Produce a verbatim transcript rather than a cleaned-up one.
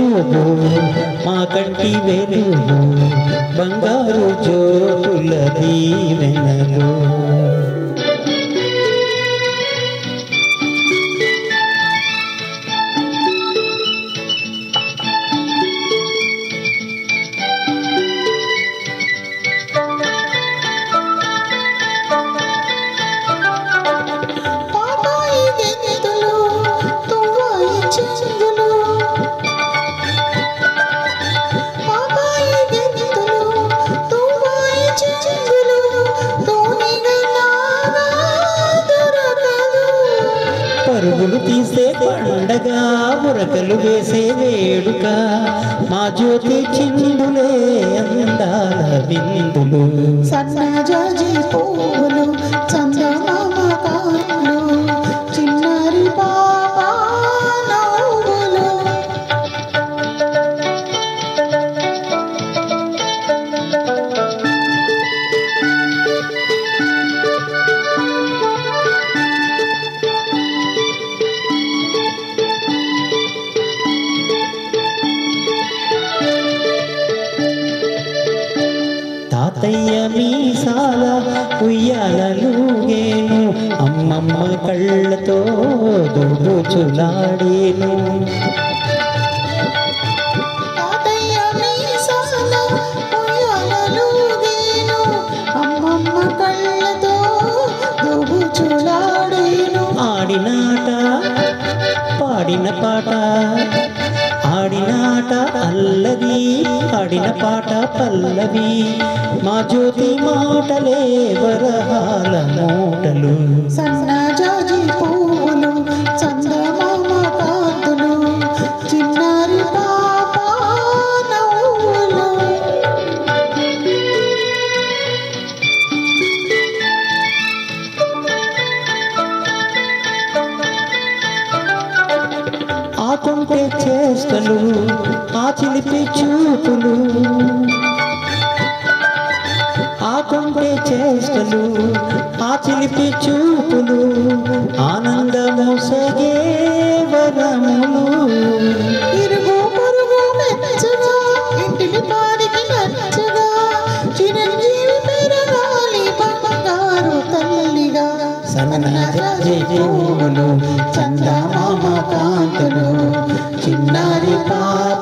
చూపు మా కంటి వెలుగు బంగారు జ్యోతుల దీవెనలు పరుగులు తీసే పండగ మురకలు వేసే వేడుక మా జ్యోతి చిందులే అందాల బిందులు సన్నజాజి పువ్వులు చందమామ కాళ్ళు చిన్నారి పాప నవ్వులు తాతయ్య మీసాల ఉయ్యాలలుగేను అమ్మమ్మ కళ్ళతో దొడుచులాడేను తాతయ్య మీసాల ఉయ్యాలలుగేను అమ్మమ్మ కళ్ళతో దొడుచులాడేను ఆడినాట పాడిన పాట ఆడినాట అల్లది ఆడిన పాట పల్లవి మా జ్యోతి మాటలే వరహాల మూటలు సన్నజాజి పువ్వులు చందమామ కాంతులు చిన్నారి పాప నవ్వులు ఆ కొంటే చేష్టలు ఆ చిలిపి చూపులు ఆ కొంటే చేష్టలు ఆ చిలిపి చూపులు ఆనందమోసగే వరములు ఇరుగు పొరుగు మెచ్చగా ఇంటిని పాడికి నచ్చగా చిరంజీవి పెరగాలి బంగారు తల్లిగా సన్నజాజి పువ్వులు చందమామ కాంతులు చిన్నారి పాప